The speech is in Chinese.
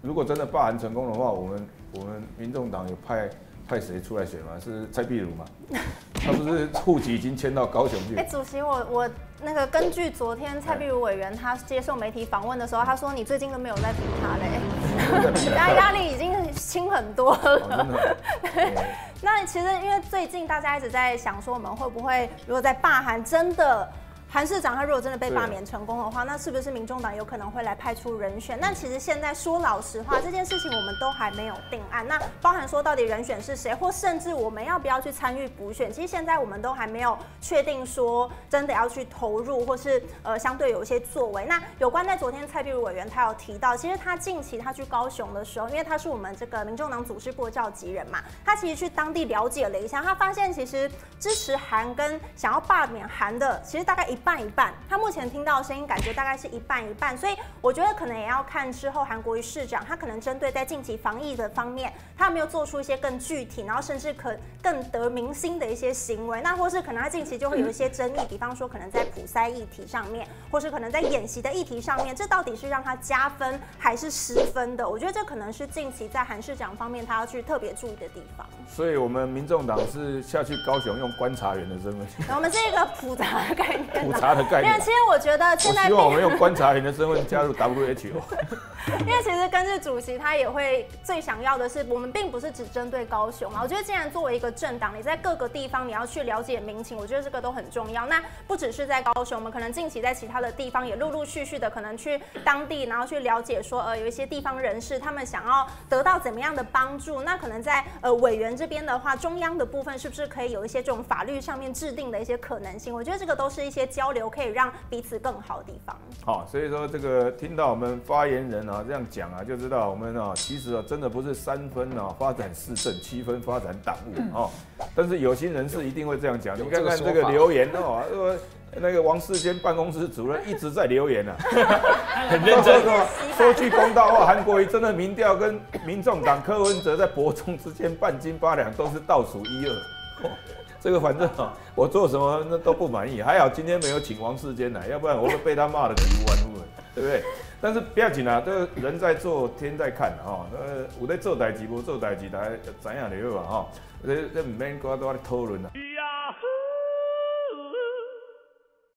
如果真的罢韩成功的话，我们民众党有派谁出来选吗？是蔡壁如吗？他不是户籍已经迁到高雄去？ 主席，我那个根据昨天蔡壁如委员他接受媒体访问的时候，他说你最近都没有在评他嘞，压力已经轻很多了。那其实因为最近大家一直在想说，我们会不会如果在罢韩真的。韩市长他如果真的被罢免成功的话，那是不是民众党有可能会来派出人选？那其实现在说老实话，这件事情我们都还没有定案。那包含说到底人选是谁，或甚至我们要不要去参与补选，其实现在我们都还没有确定说真的要去投入，或是相对有一些作为。那有关在昨天蔡壁如委员他有提到，其实他近期他去高雄的时候，因为他是我们这个民众党组织部的召集人嘛，他其实去当地了解了一下，他发现其实支持韩跟想要罢免韩的，其实大概一半一半，他目前听到的声音感觉大概是一半一半，所以我觉得可能也要看之后韩国瑜市长他可能针对在近期防疫的方面，他有没有做出一些更具体，然后甚至更得民心的一些行为，那或是可能他近期就会有一些争议，比方说可能在普筛议题上面，或是可能在演习的议题上面，这到底是让他加分还是失分的？我觉得这可能是近期在韩市长方面他要去特别注意的地方。 所以我们民众党是下去高雄用观察员的身份， 我们是一个普查的概念， 普查的概念。 因为其实我觉得现在， 我希望我们用观察员的身份加入 WHO。 因为其实根据主席他也会最想要的是，我们并不是只针对高雄嘛。我觉得既然作为一个政党，你在各个地方你要去了解民情，我觉得这个都很重要。那不只是在高雄，我们可能近期在其他的地方也陆陆续续的可能去当地，然后去了解说，有一些地方人士他们想要得到怎么样的帮助。那可能在委员这边的话，中央的部分是不是可以有一些这种法律上面制定的一些可能性？我觉得这个都是一些交流，可以让彼此更好的地方。 好，所以说这个听到我们发言人这样讲就知道我们其实真的不是3分发展市政，7分发展党务但是有心人士一定会这样讲。你看看这个留言那个王世坚办公室主任一直在留言很认真。 说句公道话，韩国瑜真的民调跟民众党柯文哲在伯仲之间半斤八两，都是倒数1、2。这个反正我做什么那都不满意，还好今天没有请王世坚来，要不然我会被他骂得体无完肤，对不对？但是不要紧这个人在做天在看有在做代志无做代志，大家知影就好这唔免搁在讨论